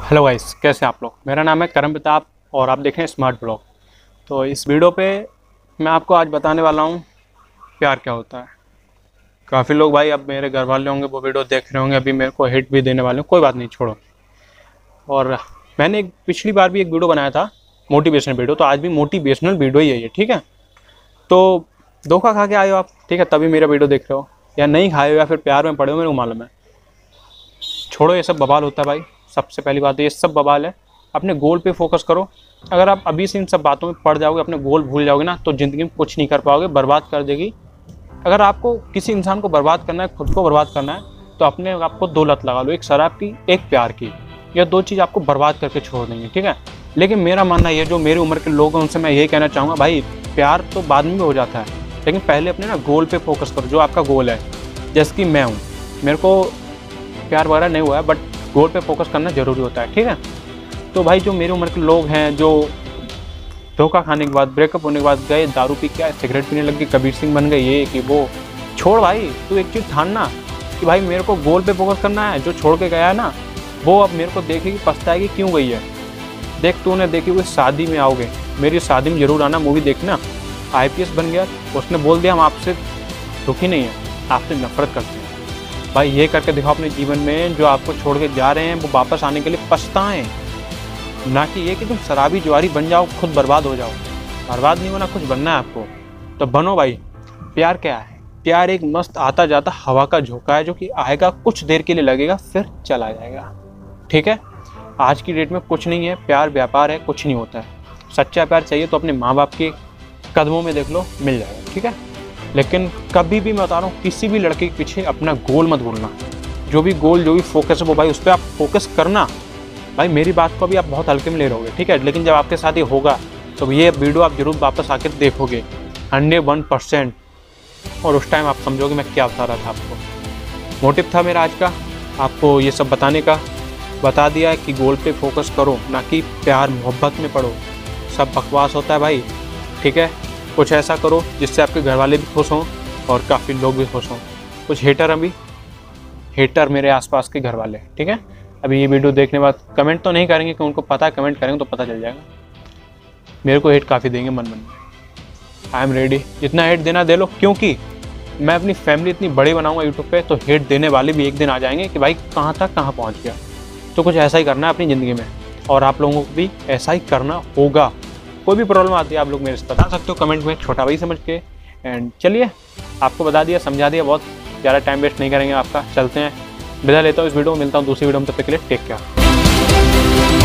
Hello guys, कैसे हैं आप लोग। मेरा नाम है करम प्रताप और आप देख रहे हैं स्मार्ट ब्लॉग। तो इस वीडियो पे मैं आपको आज बताने वाला हूँ प्यार क्या होता है। काफ़ी लोग भाई अब मेरे घर वाले होंगे वो वीडियो देख रहे होंगे, अभी मेरे को हिट भी देने वाले हों, कोई बात नहीं, छोड़ो। और मैंने एक पिछली बार भी एक वीडियो बनाया था, मोटिवेशनल वीडियो, तो आज भी मोटिवेशनल वीडियो ही है ये, ठीक है। तो धोखा खा के आए हो आप, ठीक है, तभी मेरा वीडियो देख रहे हो, या नहीं खाए हो या फिर प्यार में पड़े हो, मेरे को मालूम है। छोड़ो, ये सब बवाल होता है भाई। सबसे पहली बात तो ये सब बवाल है, अपने गोल पे फोकस करो। अगर आप अभी से इन सब बातों में पड़ जाओगे, अपने गोल भूल जाओगे ना, तो ज़िंदगी में कुछ नहीं कर पाओगे, बर्बाद कर देगी। अगर आपको किसी इंसान को बर्बाद करना है, खुद को बर्बाद करना है, तो अपने आपको दो लत लगा लो, एक शराब की, एक प्यार की। यह दो चीज़ आपको बर्बाद करके छोड़ देंगे, ठीक है। लेकिन मेरा मानना ये, जो मेरी उम्र के लोग हैं उनसे मैं यही कहना चाहूँगा, भाई प्यार तो बाद में भी हो जाता है, लेकिन पहले अपने ना गोल पे फोकस करो, जो आपका गोल है। जैसे कि मैं हूँ, मेरे को प्यार वगैरह नहीं हुआ है, बट गोल पे फोकस करना ज़रूरी होता है, ठीक है। तो भाई जो मेरी उम्र के लोग हैं, जो धोखा खाने के बाद, ब्रेकअप होने के बाद गए दारू पी के, सिगरेट पीने लग गए, कबीर सिंह बन गए, ये कि वो, छोड़ भाई। तू एक चीज़ ठानना कि भाई मेरे को गोल पे फोकस करना है। जो छोड़ के गया है ना, वो अब मेरे को देखेगी, पछताएगी क्यों गई है। देख, तूने देखी हुई शादी में आओगे, मेरी शादी में ज़रूर आना, मूवी देखना। IPS बन गया, उसने बोल दिया हम आपसे दुखी नहीं हैं, आपसे नफरत करते हैं। भाई ये करके दिखाओ अपने जीवन में, जो आपको छोड़ के जा रहे हैं वो वापस आने के लिए पछताएं, ना कि ये कि तुम शराबी जुआरी बन जाओ, खुद बर्बाद हो जाओ। बर्बाद नहीं होना, कुछ बनना है आपको, तो बनो भाई। प्यार क्या है? प्यार एक मस्त आता जाता हवा का झोंका है, जो कि आएगा, कुछ देर के लिए लगेगा, फिर चला जाएगा, ठीक है। आज की डेट में कुछ नहीं है, प्यार व्यापार है, कुछ नहीं होता है। सच्चा प्यार चाहिए तो अपने माँ बाप के कदमों में देख लो, मिल जाएगा, ठीक है। लेकिन कभी भी मैं बता रहा हूँ, किसी भी लड़के के पीछे अपना गोल मत भूलना। जो भी गोल, जो भी फोकस है वो भाई उस पर आप फोकस करना। भाई मेरी बात को भी आप बहुत हल्के में ले रहोगे, ठीक है, लेकिन जब आपके साथ ये होगा तो ये वीडियो आप जरूर वापस आके देखोगे 101%, और उस टाइम आप समझोगे मैं क्या बता रहा था आपको। मोटिव था मेरा आज का आपको ये सब बताने का। बता दिया है कि गोल पे फोकस करो, ना कि प्यार मोहब्बत में पड़ो। सब बकवास होता है भाई, ठीक है। कुछ ऐसा करो जिससे आपके घर वाले भी खुश हों और काफ़ी लोग भी खुश हों। कुछ हेटर मेरे आसपास के घर वाले, ठीक है। अभी ये वीडियो देखने बाद कमेंट तो नहीं करेंगे, कि उनको पता है, कमेंट करेंगे तो पता चल जाएगा। मेरे को हेट काफ़ी देंगे मन में, आई एम रेडी। जितना हेट देना दे लो, क्योंकि मैं अपनी फैमिली इतनी बड़ी बनाऊंगा यूट्यूब पे, तो हेट देने वाले भी एक दिन आ जाएंगे कि भाई कहाँ था, कहाँ पहुँच गया। तो कुछ ऐसा ही करना है अपनी ज़िंदगी में, और आप लोगों को भी ऐसा ही करना होगा। कोई भी प्रॉब्लम आती है आप लोग मेरे से बता सकते हो कमेंट में, छोटा भाई समझ के। एंड चलिए, आपको बता दिया, समझा दिया, बहुत ज़्यादा टाइम वेस्ट नहीं करेंगे आपका। चलते हैं, विदा लेता हूँ इस वीडियो में, मिलता हूँ दूसरी वीडियो में, तब तक के लिए टेक केयर।